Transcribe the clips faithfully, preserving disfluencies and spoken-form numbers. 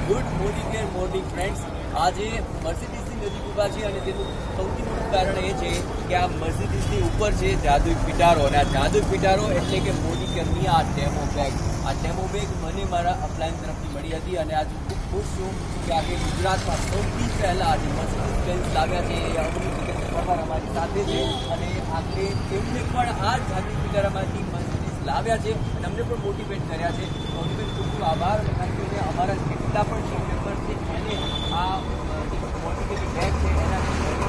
Good morning care morning friends. આજે મર્સિડીઝની નજીક ઊભા છે અને તેનું સૌથી મોટું કારણ એ છે કે આ મર્સિડીઝની ઉપર છે જાદુઈ પિટારો, અને આ જાદુઈ પિટારો એટલે કે મોર્નિંગ કેરની આ ડેમો બેગ. આ ડેમો બેગ મને મારા અપ્લાયન્સ તરફથી મળી હતી અને આજે ખૂબ ખુશ છું કે આજે ગુજરાતમાં સૌથી પહેલાં આજે મર્સિડીઝ બેન્ઝ લાવ્યા છે. એ અમુક પરમાર અમારી સાથે છે અને આખરે એમને પણ આ જાદુઈ પિટારામાંથી મર્સિડીઝ લાવ્યા છે અને અમને પણ મોટિવેટ કર્યા છે. મોટિવેટ ખૂબ ખૂબ આભાર. કારણ કે અમારા જેટલા પણ ટીમ મેમ્બર છે એને આ મોટિવેટ બેગ છે એના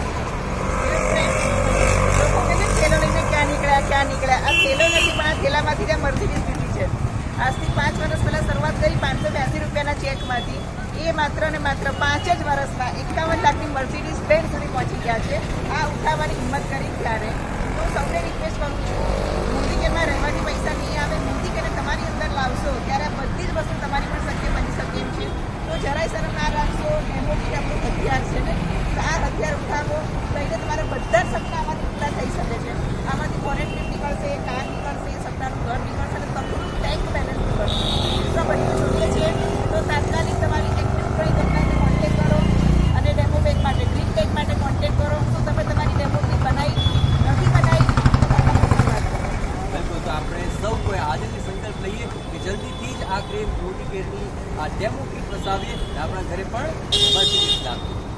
થેલો લઈને ક્યાં નીકળ્યા ક્યાં નીકળ્યા આ થેલો નથી, પણ આ થેલામાંથી ત્યાં મર્સિડીઝ લીધી છે. આજથી પાંચ વર્ષ પહેલા શરૂઆત કરી પાંચસો બ્યાસી રૂપિયાના ચેકમાંથી. એ માત્ર ને માત્ર પાંચ જ વર્ષમાં એકાવન લાખની મર્સિડીઝ બેન્ઝ સુધી પહોંચી ગયા છે. આ ઉઠાવવાની હિંમત કરી ત્યારે હું સૌને રિક્વેસ્ટ કરું છું, મોદીકેરમાં રહેવાની પૈસા નહીં આવે, મોદીકેને તમારી અંદર લાવશો ત્યારે આ બધી જ વસ્તુ તમારી પણ શક્ય બની શકે એમ છે. તો જરાય શરમ ના રાખશો. ડેમોક્રેટ આપણું હથિયાર છે ને, તો આ હથિયાર ઉઠાવો લઈને તમારા બધા જ સપના આમાંથી પૂરા થઈ શકે છે. આમાંથી ફોરેન ટ્રીપ નીકળશે, કાર નીકળશે, સપનાનું ઘર નીકળશે અને તમારું ટેન્ક બેલેન્સ નીકળશે. તો બધું જોઈએ છે તો તાત્કાલિક તમારી એક્ટિવ ઉપરની કંપનીને કોન્ટેક્ટ કરો અને ડેમો બેગ માટે ડ્રીમ બેગ માટે કોન્ટેક્ટ કરો. તો તમે તમારી ડેમો બેગ બનાવી નથી બનાવી બિલકુલ. તો આપણે સૌ કોઈ આજથી સંકલ્પ લઈએ કે જલ્દીથી જ આખરે મોટી કેરની આ ડેમો કિટ વસાવીએ આપણા ઘરે પણ મર્સિડીઝ લાવીએ.